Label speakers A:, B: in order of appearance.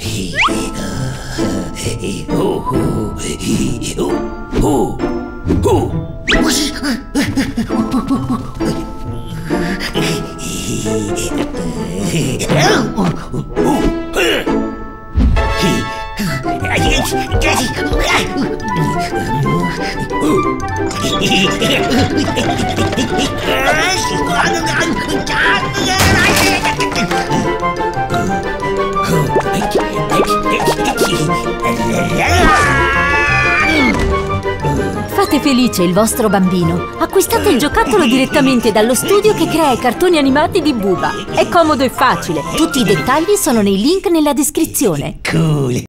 A: Fate felice il vostro bambino. Acquistate il giocattolo direttamente dallo studio che crea i cartoni animati di Buba. È comodo e facile. Tutti i dettagli sono nei link nella descrizione.
B: Cool.